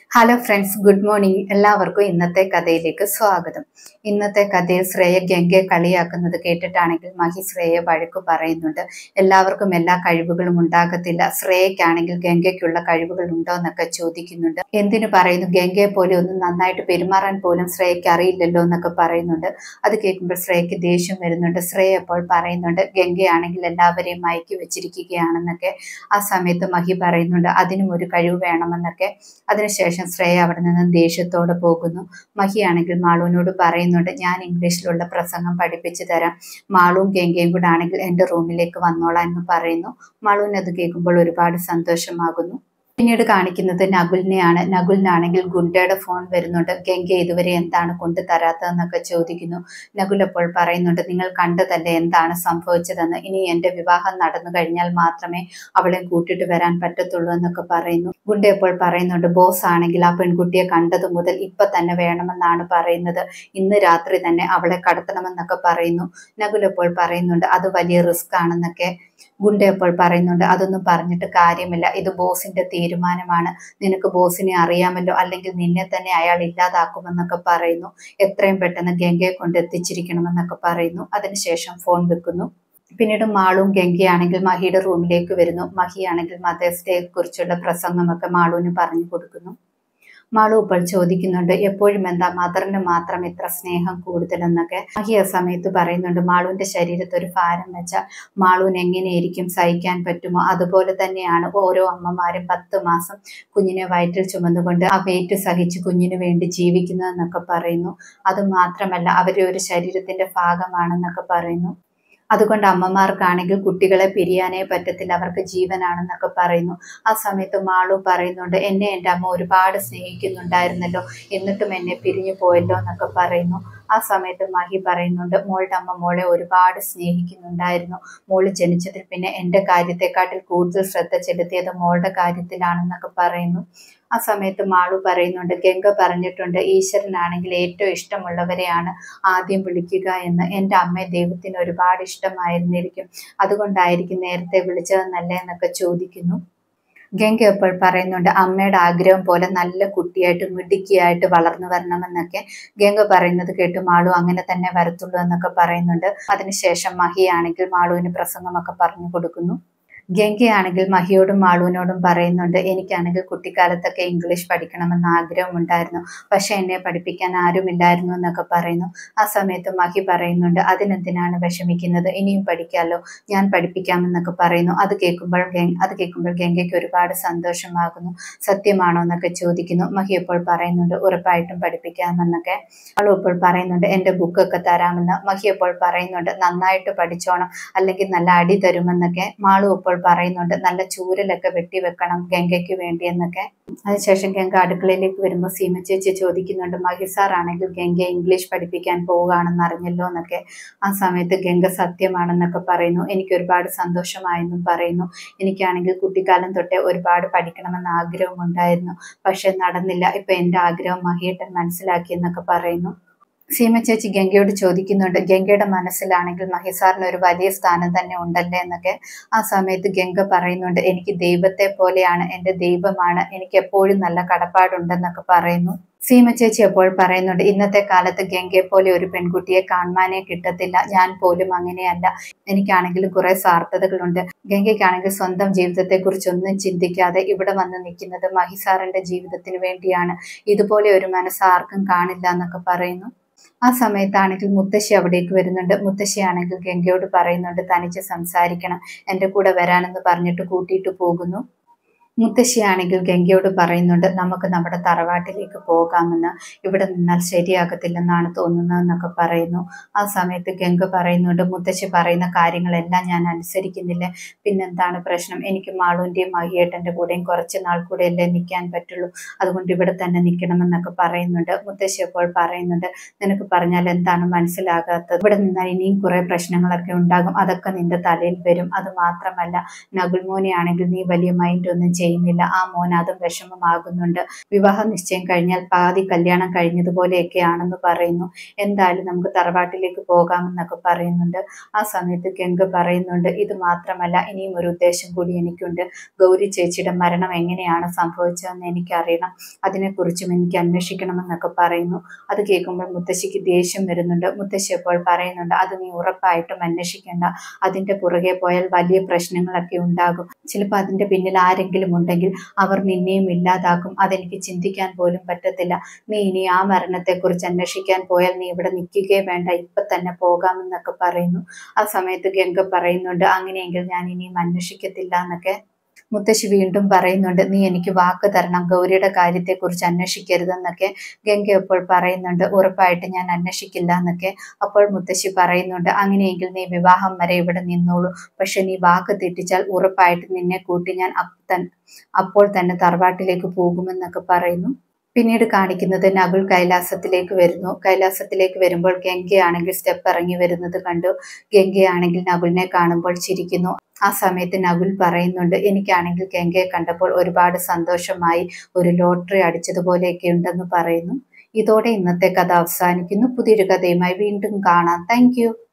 Hello friends, good morning. എല്ലാവർക്കും ഇന്നത്തെ കഥയിലേക്ക് സ്വാഗതം. ഇന്നത്തെ കഥയിൽ ശ്രേയ ഗംഗയെ കളിയാക്കുന്നത് കേട്ടിട്ടാണെങ്കിൽ മഹി ശ്രേയെ വഴക്കു പറയുന്നുണ്ട്. എല്ലാവർക്കും എല്ലാ കഴിവുകളും ഉണ്ടാകത്തില്ല, ശ്രേയയ്ക്കാണെങ്കിൽ ഗംഗയ്ക്കുള്ള കഴിവുകൾ ഉണ്ടോ എന്നൊക്കെ ചോദിക്കുന്നുണ്ട്. എന്തിനു പറയുന്നു, ഗംഗയെ പോലെ ഒന്നും നന്നായിട്ട് പെരുമാറാൻ പോലും ശ്രേയയ്ക്ക് അറിയില്ലല്ലോ എന്നൊക്കെ പറയുന്നുണ്ട്. അത് കേൾക്കുമ്പോൾ ശ്രേയയ്ക്ക് ദേഷ്യം വരുന്നുണ്ട്. ശ്രേയ അപ്പോൾ പറയുന്നുണ്ട് ഗംഗയാണെങ്കിൽ എല്ലാവരെയും മയക്കി വെച്ചിരിക്കുകയാണെന്നൊക്കെ. ആ സമയത്ത് മഹി പറയുന്നുണ്ട് അതിനും ഒരു കഴിവ് വേണമെന്നൊക്കെ. അതിനുശേഷം ശ്രേയ അവിടെ നിന്ന് ദേഷ്യത്തോടെ പോകുന്നു. മഹിയാണെങ്കിൽ മാളുവിനോട് പറയുന്നുണ്ട് ഞാൻ ഇംഗ്ലീഷിലുള്ള പ്രസംഗം പഠിപ്പിച്ചു തരാം, മാളുവും ഗംഗയും കൂടെ ആണെങ്കിൽ എൻ്റെ റൂമിലേക്ക് വന്നോളാം എന്ന് പറയുന്നു. മാളുവിന് അത് കേൾക്കുമ്പോൾ ഒരുപാട് സന്തോഷമാകുന്നു. പിന്നീട് കാണിക്കുന്നത് നകുലിനെയാണ്. നകുലിനാണെങ്കിൽ ഗുണ്ടയുടെ ഫോൺ വരുന്നുണ്ട്. ഗംഗ ഇതുവരെ എന്താണ് കൊണ്ടു തരാത്തതെന്നൊക്കെ ചോദിക്കുന്നു. നകുൽ അപ്പോൾ പറയുന്നുണ്ട് നിങ്ങൾ കണ്ടതല്ലേ എന്താണ് സംഭവിച്ചതെന്ന്, ഇനി എൻ്റെ വിവാഹം നടന്നു കഴിഞ്ഞാൽ മാത്രമേ അവളെ കൂട്ടിട്ട് വരാൻ പറ്റത്തുള്ളൂ എന്നൊക്കെ പറയുന്നു. ഗുണ്ട അപ്പോൾ പറയുന്നുണ്ട് ബോസ് ആണെങ്കിൽ ആ പെൺകുട്ടിയെ കണ്ടത് മുതൽ ഇപ്പൊ തന്നെ വേണമെന്നാണ് പറയുന്നത്, ഇന്ന് രാത്രി തന്നെ അവളെ കടത്തണമെന്നൊക്കെ പറയുന്നു. നകുൽ അപ്പോൾ പറയുന്നുണ്ട് അത് വലിയ റിസ്ക് ആണെന്നൊക്കെ. ഗുണ്ട അപ്പോൾ പറയുന്നുണ്ട് അതൊന്നും പറഞ്ഞിട്ട് കാര്യമില്ല, ഇത് ബോസിന്റെ തീരുമാനമാണ്, നിനക്ക് ബോസിനെ അറിയാമല്ലോ, അല്ലെങ്കിൽ നിന്നെ തന്നെ അയാൾ ഇല്ലാതാക്കുമെന്നൊക്കെ പറയുന്നു. എത്രയും പെട്ടെന്ന് ഗംഗയെ കൊണ്ട് എത്തിച്ചിരിക്കണമെന്നൊക്കെ പറയുന്നു. അതിനുശേഷം ഫോൺ വെക്കുന്നു. പിന്നീട് മാളുവും ഗംഗയാണെങ്കിൽ മഹിയുടെ റൂമിലേക്ക് വരുന്നു. മഹിയാണെങ്കിൽ മദേഴ്സ് ഡേയെ കുറിച്ചുള്ള പ്രസംഗമൊക്കെ മാളുവിന് പറഞ്ഞു കൊടുക്കുന്നു. മാളു ഇപ്പോൾ ചോദിക്കുന്നുണ്ട് എപ്പോഴും എന്താ മദറിന് മാത്രം ഇത്ര സ്നേഹം കൂടുതലെന്നൊക്കെ. മഹി ആ സമയത്ത് പറയുന്നുണ്ട് മാളുവിന്റെ ശരീരത്ത് ഒരു ഭാരം വെച്ചാൽ മാളുവിന് എങ്ങനെയായിരിക്കും സഹിക്കാൻ പറ്റുമോ, അതുപോലെ തന്നെയാണ് ഓരോ അമ്മമാരും 10 മാസം കുഞ്ഞിനെ വയറ്റിൽ ചുമന്നുകൊണ്ട് ആ വെയിറ്റ് സഹിച്ച് കുഞ്ഞിന് വേണ്ടി ജീവിക്കുന്നതെന്നൊക്കെ പറയുന്നു. അത് മാത്രമല്ല അവരെ ഒരു ശരീരത്തിന്റെ ഭാഗമാണെന്നൊക്കെ പറയുന്നു. അതുകൊണ്ട് അമ്മമാർക്കാണെങ്കിൽ കുട്ടികളെ പിരിയാനേ പറ്റത്തില്ല, അവർക്ക് ജീവനാണെന്നൊക്കെ പറയുന്നു. ആ സമയത്ത് മാളു പറയുന്നുണ്ട് എന്നെ എൻ്റെ അമ്മ ഒരുപാട് സ്നേഹിക്കുന്നുണ്ടായിരുന്നല്ലോ, എന്നിട്ടും എന്നെ പിരിഞ്ഞു പോയല്ലോ എന്നൊക്കെ പറയുന്നു. ആ സമയത്ത് മഹി പറയുന്നുണ്ട് മോളുടെ അമ്മ മോളെ ഒരുപാട് സ്നേഹിക്കുന്നുണ്ടായിരുന്നു, മോള് ജനിച്ചതിൽ പിന്നെ എൻ്റെ കാര്യത്തെക്കാട്ടിൽ കൂടുതൽ ശ്രദ്ധ ചെലുത്തിയത് മോളുടെ കാര്യത്തിലാണെന്നൊക്കെ പറയുന്നു. ആ സമയത്ത് മാളു പറയുന്നുണ്ട് ഗംഗ പറഞ്ഞിട്ടുണ്ട് ഈശ്വരനാണെങ്കിൽ ഏറ്റവും ഇഷ്ടമുള്ളവരെയാണ് ആദ്യം വിളിക്കുക എന്ന്, എൻ്റെ അമ്മയെ ദൈവത്തിന് ഒരുപാട് ഇഷ്ടമായിരുന്നിരിക്കും, അതുകൊണ്ടായിരിക്കും നേരത്തെ വിളിച്ചതെന്നല്ലേ എന്നൊക്കെ ചോദിക്കുന്നു. ഗംഗ അപ്പോൾ പറയുന്നുണ്ട് അമ്മയുടെ ആഗ്രഹം പോലെ നല്ല കുട്ടിയായിട്ട് മിടുക്കിയായിട്ട് വളർന്നു വരണമെന്നൊക്കെ. ഗംഗ പറയുന്നത് കേട്ട് മാളു അങ്ങനെ തന്നെ വരത്തുള്ളൂ എന്നൊക്കെ പറയുന്നുണ്ട്. അതിനുശേഷം മഹിയാണെങ്കിൽ മാളുവിന് പ്രസംഗമൊക്കെ പറഞ്ഞു കൊടുക്കുന്നു. ഗംഗയാണെങ്കിൽ മഹിയോടും മാളുവിനോടും പറയുന്നുണ്ട് എനിക്കാണെങ്കിൽ കുട്ടിക്കാലത്തൊക്കെ ഇംഗ്ലീഷ് പഠിക്കണമെന്ന് ആഗ്രഹമുണ്ടായിരുന്നു, പക്ഷെ എന്നെ പഠിപ്പിക്കാൻ ആരുമില്ലായിരുന്നു എന്നൊക്കെ പറയുന്നു. ആ സമയത്ത് മഹി പറയുന്നുണ്ട് അതിനെന്തിനാണ് വിഷമിക്കുന്നത്, ഇനിയും പഠിക്കാമല്ലോ, ഞാൻ പഠിപ്പിക്കാമെന്നൊക്കെ പറയുന്നു. അത് കേൾക്കുമ്പോൾ ഗംഗയ്ക്ക് ഒരുപാട് സന്തോഷമാകുന്നു. സത്യമാണോ എന്നൊക്കെ ചോദിക്കുന്നു. മഹി ഇപ്പോൾ പറയുന്നുണ്ട് ഉറപ്പായിട്ടും പഠിപ്പിക്കാമെന്നൊക്കെ. അവളും ഇപ്പോൾ പറയുന്നുണ്ട് എൻ്റെ ബുക്കൊക്കെ തരാമെന്ന്. മഹി ഇപ്പോൾ പറയുന്നുണ്ട് നന്നായിട്ട് പഠിച്ചോണം, അല്ലെങ്കിൽ നല്ല അടി തരുമെന്നൊക്കെ. മാളു ഇപ്പോൾ പറയുന്നുണ്ട് നല്ല ചൂരലൊക്കെ വെട്ടിവെക്കണം ഗംഗയ്ക്ക് വേണ്ടി എന്നൊക്കെ. അതിനുശേഷം ഗംഗ അടുക്കളയിലേക്ക് വരുമ്പോൾ സീമ ചേച്ചി ചോദിക്കുന്നുണ്ട് മഹി സാർ ആണെങ്കിൽ ഗംഗയെ ഇംഗ്ലീഷ് പഠിപ്പിക്കാൻ പോവുകയാണെന്ന് അറിഞ്ഞല്ലോ എന്നൊക്കെ. ആ സമയത്ത് ഗംഗ സത്യമാണെന്നൊക്കെ പറയുന്നു. എനിക്ക് ഒരുപാട് സന്തോഷമായെന്നും പറയുന്നു. എനിക്കാണെങ്കിൽ കുട്ടിക്കാലം തൊട്ടേ ഒരുപാട് പഠിക്കണമെന്ന് ആഗ്രഹമുണ്ടായിരുന്നു, പക്ഷെ നടന്നില്ല, ഇപ്പൊ എൻ്റെ ആഗ്രഹം മഹിയേട്ടൻ മനസ്സിലാക്കിയെന്നൊക്കെ പറയുന്നു. സീമ ചേച്ചി ഗംഗയോട് ചോദിക്കുന്നുണ്ട് ഗംഗയുടെ മനസ്സിലാണെങ്കിൽ മഹിസാറിന് ഒരു വലിയ സ്ഥാനം തന്നെ ഉണ്ടല്ലേ എന്നൊക്കെ. ആ സമയത്ത് ഗംഗ പറയുന്നുണ്ട് എനിക്ക് ദൈവത്തെ പോലെയാണ്, എൻ്റെ ദൈവമാണ്, എനിക്ക് എപ്പോഴും നല്ല കടപ്പാടുണ്ടെന്നൊക്കെ പറയുന്നു. സീമ ചേച്ചി അപ്പോൾ പറയുന്നുണ്ട് ഇന്നത്തെ കാലത്ത് ഗംഗയെ പോലെ ഒരു പെൺകുട്ടിയെ കാണാനേ കിട്ടത്തില്ല, ഞാൻ പോലും അങ്ങനെയല്ല, എനിക്കാണെങ്കിലും കുറെ സ്വാർത്ഥതകളുണ്ട്. ഗംഗയ്ക്കാണെങ്കിൽ സ്വന്തം ജീവിതത്തെ കുറിച്ചൊന്നും ചിന്തിക്കാതെ ഇവിടെ വന്ന് നിൽക്കുന്നത് മഹിസാറിന്റെ ജീവിതത്തിന് വേണ്ടിയാണ്, ഇതുപോലെ ഒരു മനസ്സ് ആർക്കും കാണില്ല എന്നൊക്കെ പറയുന്നു. ആ സമയത്താണെങ്കിൽ മുത്തശ്ശി അവിടേക്ക് വരുന്നുണ്ട്. മുത്തശ്ശിയാണെങ്കിൽ ഗംഗയോട് പറയുന്നുണ്ട് തനിച്ച് സംസാരിക്കണം, എൻ്റെ കൂടെ വരാനെന്ന് പറഞ്ഞിട്ട് കൂട്ടിയിട്ട് പോകുന്നു. മുത്തശ്ശിയാണെങ്കിൽ ഗംഗയോട് പറയുന്നുണ്ട് നമുക്ക് നമ്മുടെ തറവാട്ടിലേക്ക് പോകാമെന്ന്, ഇവിടെ നിന്നാൽ ശരിയാകത്തില്ലെന്നാണ് തോന്നുന്നതെന്നൊക്കെ പറയുന്നു. ആ സമയത്ത് ഗംഗ പറയുന്നുണ്ട് മുത്തശ്ശി പറയുന്ന കാര്യങ്ങളെല്ലാം ഞാൻ അനുസരിക്കുന്നില്ല, പിന്നെന്താണ് പ്രശ്നം, എനിക്ക് മാളുവിൻ്റെയും മഹിയേട്ടൻ്റെ കൂടെയും കുറച്ച് നാൾ കൂടെ അല്ലേ നിൽക്കാൻ പറ്റുള്ളൂ, അതുകൊണ്ട് ഇവിടെ തന്നെ നിൽക്കണമെന്നൊക്കെ പറയുന്നുണ്ട്. മുത്തശ്ശി അപ്പോൾ പറയുന്നുണ്ട് നിനക്ക് പറഞ്ഞാൽ എന്താണ് മനസ്സിലാകാത്തത്, ഇവിടെ നിന്നാൽ ഇനിയും കുറെ പ്രശ്നങ്ങളൊക്കെ ഉണ്ടാകും, അതൊക്കെ നിന്റെ തലയിൽ വരും, അത് മാത്രമല്ല നകുൽ മോനെ ആണെങ്കിൽ നീ വലിയ മൈൻഡ് ഒന്നും ചെയ്യുന്നില്ല. ആ മോൻ അതും വിഷമമാകുന്നുണ്ട്. വിവാഹ നിശ്ചയം കഴിഞ്ഞാൽ പാതി കല്യാണം കഴിഞ്ഞതുപോലെയൊക്കെയാണെന്ന് പറയുന്നു. എന്തായാലും നമുക്ക് തറവാട്ടിലേക്ക് പോകാമെന്നൊക്കെ പറയുന്നുണ്ട്. ആ സമയത്ത് ഗംഗ പറയുന്നുണ്ട്, ഇത് മാത്രമല്ല ഇനിയും ഒരു ഉദ്ദേശം കൂടി എനിക്കുണ്ട്. ഗൗരി ചേച്ചിയുടെ മരണം എങ്ങനെയാണ് സംഭവിച്ചതെന്ന് എനിക്കറിയണം. അതിനെക്കുറിച്ചും എനിക്ക് അന്വേഷിക്കണമെന്നൊക്കെ പറയുന്നു. അത് കേൾക്കുമ്പോൾ മുത്തശ്ശിക്ക് ദേഷ്യം വരുന്നുണ്ട്. മുത്തശ്ശി അപ്പോൾ പറയുന്നുണ്ട്, അത് നീ ഉറപ്പായിട്ടും അന്വേഷിക്കേണ്ട. അതിന്റെ പുറകെ പോയാൽ വലിയ പ്രശ്നങ്ങളൊക്കെ ഉണ്ടാകും. ചിലപ്പോൾ അതിന്റെ പിന്നിൽ ആരെങ്കിലും ഉണ്ടെങ്കിൽ അവർ നിന്നെയും ഇല്ലാതാക്കും. അതെനിക്ക് ചിന്തിക്കാൻ പോലും പറ്റത്തില്ല. നീ ഇനി ആ മരണത്തെക്കുറിച്ച് അന്വേഷിക്കാൻ പോയാൽ നീ ഇവിടെ നിൽക്കുകയേ വേണ്ട, ഇപ്പൊ തന്നെ പോകാമെന്നൊക്കെ പറയുന്നു. ആ സമയത്ത് ഗംഗ പറയുന്നുണ്ട്, അങ്ങനെയെങ്കിൽ ഞാൻ ഇനിയും അന്വേഷിക്കത്തില്ല എന്നൊക്കെ. മുത്തശ്ശി വീണ്ടും പറയുന്നുണ്ട്, നീ എനിക്ക് വാക്ക് തരണം, ഗൗരിയുടെ കാര്യത്തെക്കുറിച്ച് അന്വേഷിക്കരുതെന്നൊക്കെ. ഗംഗ അപ്പോൾ പറയുന്നുണ്ട്, ഉറപ്പായിട്ട് ഞാൻ അന്വേഷിക്കില്ല എന്നൊക്കെ. അപ്പോൾ മുത്തശ്ശി പറയുന്നുണ്ട്, അങ്ങനെയെങ്കിൽ നീ വിവാഹം വരെ ഇവിടെ നിന്നോളൂ. പക്ഷെ നീ വാക്ക് തെറ്റിച്ചാൽ ഉറപ്പായിട്ട് നിന്നെ കൂട്ടി ഞാൻ അപ്പോൾ തന്നെ തറവാട്ടിലേക്ക് പോകുമെന്നൊക്കെ പറയുന്നു. പിന്നീട് കാണിക്കുന്നത് നകുൽ കൈലാസത്തിലേക്ക് വരുന്നു. കൈലാസത്തിലേക്ക് വരുമ്പോൾ ഗംഗയാണെങ്കിൽ സ്റ്റെപ്പ് ഇറങ്ങി വരുന്നത് കണ്ടു. ഗംഗയാണെങ്കിൽ നകുലിനെ കാണുമ്പോൾ ചിരിക്കുന്നു. ആ സമയത്ത് നകുൽ പറയുന്നുണ്ട്, എനിക്കാണെങ്കിൽ ഗംഗയെ കണ്ടപ്പോൾ ഒരുപാട് സന്തോഷമായി, ഒരു ലോട്ടറി അടിച്ചതുപോലെയൊക്കെ ഉണ്ടെന്ന് പറയുന്നു. ഇതോടെ ഇന്നത്തെ കഥ അവസാനിക്കുന്നു. പുതിയൊരു കഥയുമായി വീണ്ടും കാണാം. താങ്ക്